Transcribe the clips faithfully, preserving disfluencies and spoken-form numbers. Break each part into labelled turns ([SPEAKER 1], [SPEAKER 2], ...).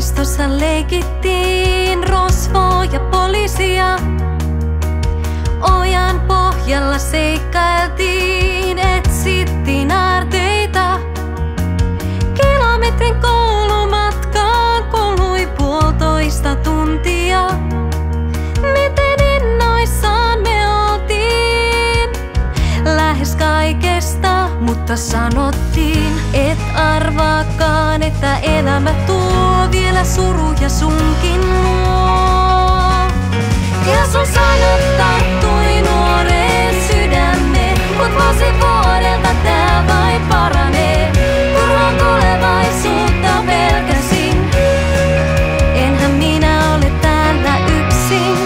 [SPEAKER 1] puistossa leikittiin rosvoa ja poliisia. Ojan pohjalla seikkailtiin, etsittiin aarteita. Kilometrin koulumatkaan kului puolitoista tuntia. Miten innoissaan me oltiin lähes kaikesta, mutta sanottiin, et arvaakaan, että elämä tuo vielä suruja sunkin luo. Ja sun sanat tarttui nuoreen sydämeen, mut vuosi vuodelta tää vain paranee. Turhaa tulevaisuutta pelkäsin, enhän minä ole täällä yksin.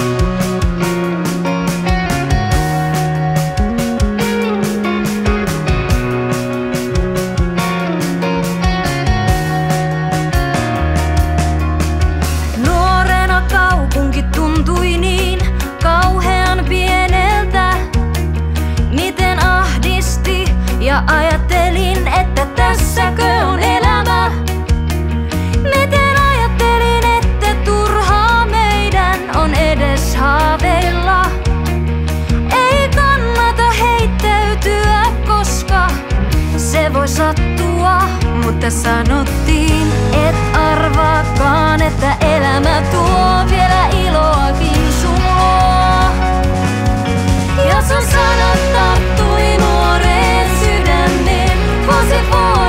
[SPEAKER 1] Nuorena kaupunki tuntui niin kauhean pieneltä. Miten ahdisti ja ajattelin, että tässäkö on elämä. Miten ajattelin, että turhaa meidän on edes haaveilla. Ei kannata heittäytyä, koska se voi sattua. Mutta sanottiin, et arvaakaan, että elämä tuo vielä iloakin sun luo. Ja sun sanat tarttui nuoreen sydämeen, vuosi vuosi.